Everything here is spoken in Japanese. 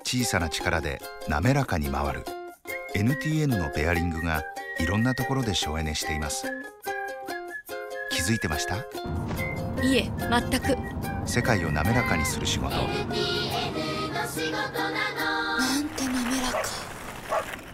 小さな力で滑らかに回る NTN のベアリングがいろんなところで省エネしています。気づいてました？ いえ、全く。 世界を滑らかにする仕事。 なんて滑らか。